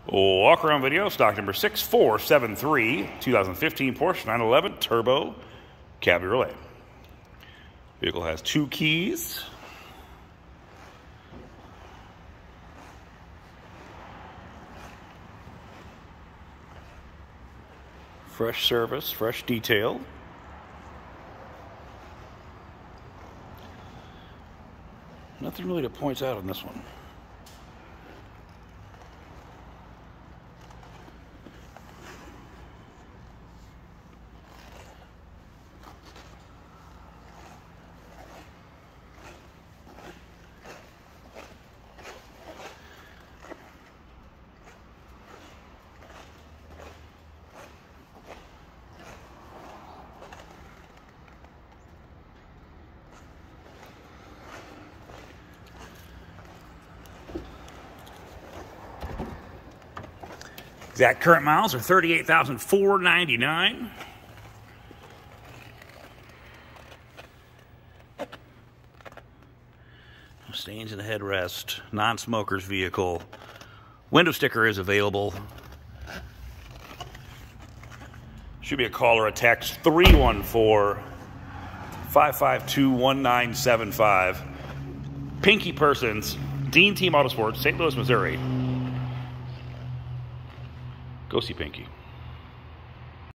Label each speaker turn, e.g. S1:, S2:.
S1: Walk around video, stock number 6473, 2015 Porsche 911 Turbo Cabriolet. Vehicle has 2 keys. Fresh service, fresh detail. Nothing really that points out on this one. Exact current miles are 38,499. Stains in the headrest, non-smoker's vehicle. Window sticker is available. Should be a call or a text, 314-552-1975. Pinky Persons, Dean Team Autosports, St. Louis, Missouri. Go see Pinky.